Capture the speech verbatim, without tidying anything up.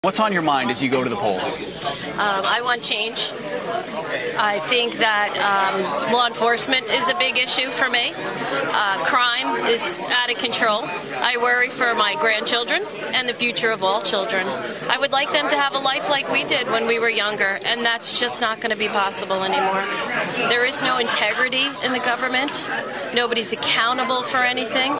What's on your mind as you go to the polls? Um, I want change. I think that um, law enforcement is a big issue for me. Uh, crime is out of control. I worry for my grandchildren and the future of all children. I would like them to have a life like we did when we were younger, and that's just not going to be possible anymore. There is no integrity in the government. Nobody's accountable for anything.